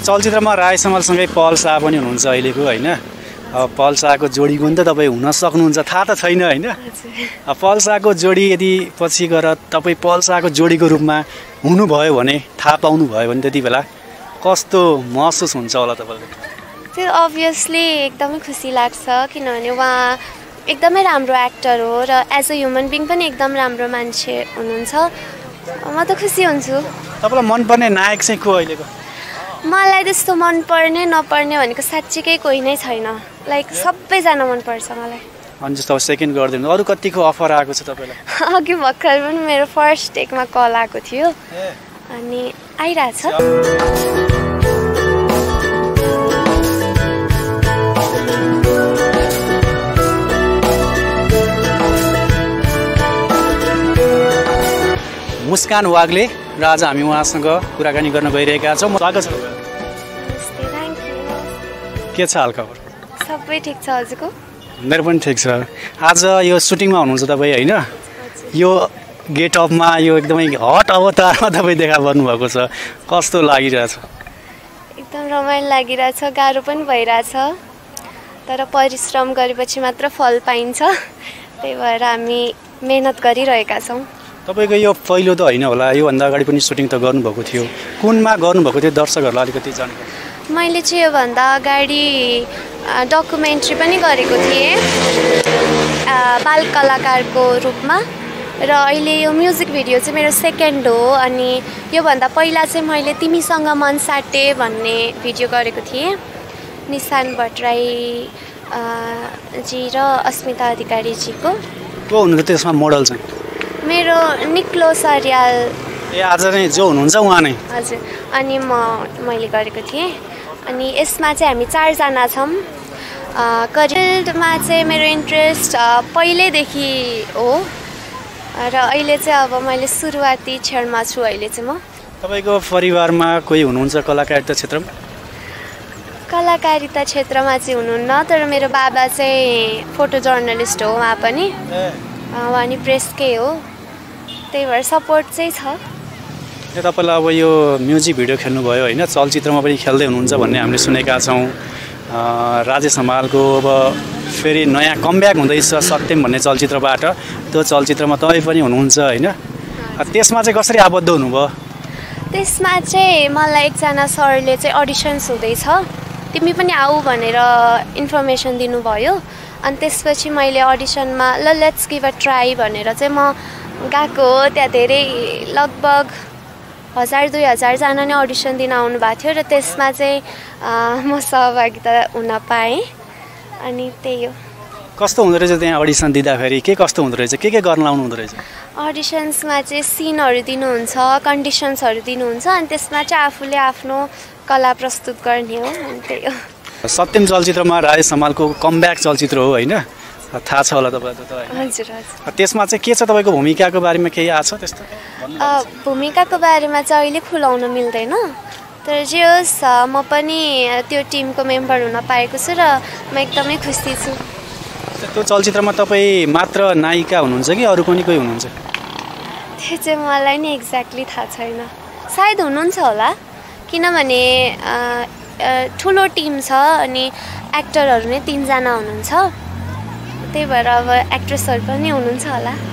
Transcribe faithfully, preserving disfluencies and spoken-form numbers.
चलचित्रमा राय समालसँगै पल शाह पनि हुनुहुन्छ अहिलेको होइन। पल शाहको जोडीको नि त तपाईँ हुन सक्नुहुन्छ थाहा त छैन होइन। पल शाहको जोडी यदि पछि गएर तपाईँ पल शाहको जोडीको रूपमा हुनुभयो भने थाहा पाउनुभयो भने त्यति बेला कस्तो महसुस हुन्छ होला तपाईँले? त्यो अभियसली एकदमै खुसी लाग्छ किनभने उहाँ एकदमै राम्रो एक्टर हो र एज अ ह्युमन बिङ पनि एकदम राम्रो मान्छे हुनुहुन्छ। म त खुसी हुन्छु। तपाईँलाई मनपर्ने नायक चाहिँ को अहिलेको? मलाई त्यस्तो मनपर्ने नपर्ने भनेको साँच्चीकै कोही नै छैन। लाइक सबैजना मनपर्छ मलाई। अनि जस्तो अब सेकेन्ड गरिदिनु अरू कतिको अफर आएको छ तपाईँलाई? अघि भर्खर पनि मेरो फर्स्ट टेकमा कल आएको थियो अनि आइरहेछ। मुस्कान वाग्ले र आज हामी उहाँसँग कुराकानी गर्न गइरहेका छौँ। स्वागत छ। के छ हालखबर? सबै ठिक छ। हजुरको? मेरो पनि ठिक छ। आज यो सुटिङमा हुनुहुन्छ तपाईँ होइन? यो गेटअपमा यो एकदमै हट अवतारमा तपाईँ देखा पर्नुभएको छ, कस्तो लागिरहेछ? एकदम रमाइलो लागिरहेछ, गाह्रो पनि भइरहेछ तर परिश्रम गरेपछि मात्र फल पाइन्छ। त्यही भएर हामी मेहनत गरिरहेका छौँ। तपाईँको यो पहिलो त होइन होला, योभन्दा अगाडि पनि सुटिङ त गर्नुभएको थियो। कुनमा गर्नुभएको थियो दर्शकहरूलाई अलिकति जानकारी? मैले चाहिँ योभन्दा अगाडि डकुमेन्ट्री पनि गरेको थिएँ बाल कलाकारको रूपमा र अहिले यो म्युजिक भिडियो चाहिँ मेरो सेकेन्ड हो। अनि योभन्दा पहिला चाहिँ मैले तिमीसँग मन साटे भन्ने भिडियो गरेको थिएँ निशान भट्टराई जी र अस्मिता अधिकारीजीको। को हुनुहुन्छ त्यसमा मोडल चाहिँ? मेरो निक्लो सरियाल। ए आज नै जो हुनुहुन्छ उहाँ नै? हजुर। अनि म मैले गरेको थिएँ। अनि यसमा चाहिँ हामी चारजना छौँ। करियरमा चाहिँ मेरो इन्ट्रेस्ट पहिल्यैदेखि हो र अहिले चाहिँ अब मैले सुरुवाती क्षणमा छु अहिले चाहिँ म। तपाईँको परिवारमा कोही हुनुहुन्छ कलाकारिता क्षेत्रमा? कलाकारिता क्षेत्रमा चाहिँ हुनुहुन्न तर मेरो बाबा चाहिँ फोटो जर्नलिस्ट हो। उहाँ पनि उहाँ नि प्रेसकै हो, त्यही भएर सपोर्ट चाहिँ छ। तपाईँलाई अब यो म्युजिक भिडियो खेल्नुभयो होइन, चलचित्रमा पनि खेल्दै हुनुहुन्छ भन्ने हामीले सुनेका छौँ। राजेश हमालको अब फेरि नयाँ कमब्याक हुँदैछ सत्यम भन्ने चलचित्रबाट, त्यो चलचित्रमा तपाईँ पनि हुनुहुन्छ होइन? त्यसमा चाहिँ कसरी आबद्ध हुनुभयो? त्यसमा चाहिँ मलाई एकजना सरले चाहिँ अडिसन्स हुँदैछ तिमी पनि आऊ भनेर इन्फर्मेसन दिनुभयो। अनि त्यसपछि मैले अडिसनमा ल लेट्स गिभ अ ट्राई भनेर चाहिँ म गएको हो। त्यहाँ धेरै लगभग हजार दुई हजारजना नै अडिसन दिन आउनु भएको थियो र त्यसमा चाहिँ म सहभागिता हुन पाएँ। अनि त्यही हो। कस्तो हुँदो रहेछ त्यहाँ अडिसन दिँदाखेरि? के कस्तो हुँदो रहेछ? के के गर्न लाउनु हुँदो रहेछ? अडिसन्समा चाहिँ सिनहरू दिनुहुन्छ, कन्डिसन्सहरू दिनुहुन्छ अनि त्यसमा चाहिँ आफूले आफ्नो कला प्रस्तुत गर्ने हो। अनि त्यही हो। सत्यम चलचित्रमा राजेश हमालको कमब्याक चलचित्र हो होइन? थाहा छ होला तपाईँलाई त? हजुर हजुर। त्यसमा चाहिँ के छ तपाईँको भूमिकाको बारेमा केही आएको छ त्यस्तो? भूमिकाको बारेमा चाहिँ अहिले खुलाउन मिल्दैन तर जे होस् म पनि त्यो टिमको मेम्बर हुन पाएको छु र म एकदमै खुसी छु। त्यो चलचित्रमा तपाईँ मात्र नायिका हुनुहुन्छ कि अरू पनि कोही हुनुहुन्छ? त्यो चाहिँ मलाई नि एक्ज्याक्टली थाहा छैन, सायद हुनुहुन्छ होला किनभने ठुलो टिम छ अनि एक्टरहरू नै तिनजना हुनुहुन्छ, त्यही भएर अब एक्ट्रेसहरू पनि हुनुहुन्छ होला।